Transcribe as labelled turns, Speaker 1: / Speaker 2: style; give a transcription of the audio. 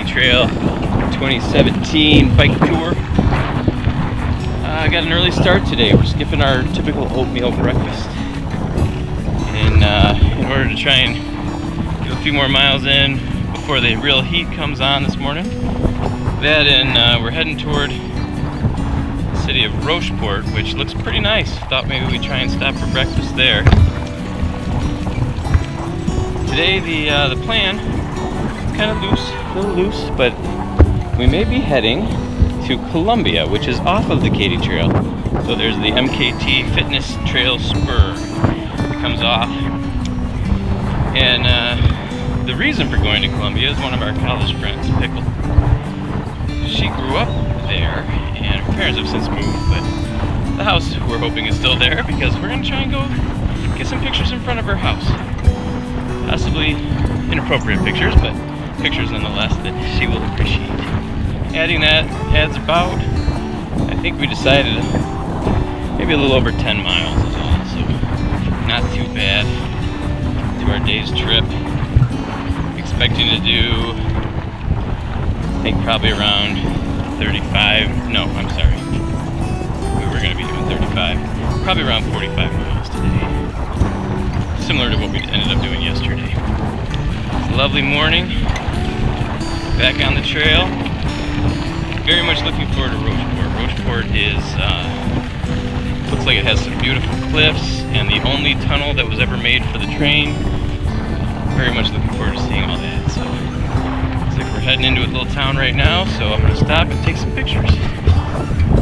Speaker 1: Trail 2017 bike tour. I got an early start today. We're skipping our typical oatmeal breakfast in order to try and get a few more miles in before the real heat comes on this morning. That and we're heading toward the city of Rocheport, which looks pretty nice. Thought maybe we'd try and stop for breakfast there. Today the plan is kind of loose, a little loose, but we may be heading to Columbia, which is off of the KATY Trail. So there's the MKT Fitness Trail spur that comes off. And the reason for going to Columbia is one of our college friends, Pickle. She grew up there, and her parents have since moved, but the house we're hoping is still there because we're going to try and go get some pictures in front of her house. Possibly inappropriate pictures, but pictures nonetheless that she will appreciate. Adding that adds about, I think we decided, maybe a little over 10 miles is all, so not too bad to our day's trip. Expecting to do, I think probably around 35, no, I'm sorry. We were going to be doing 35, probably around 45 miles today. Similar to what we ended up doing yesterday. It's a lovely morning, back on the trail. Very much looking forward to Rocheport. Rocheport is, looks like it has some beautiful cliffs and the only tunnel that was ever made for the train. Very much looking forward to seeing all that. So, looks like we're heading into a little town right now, so I'm going to stop and take some pictures.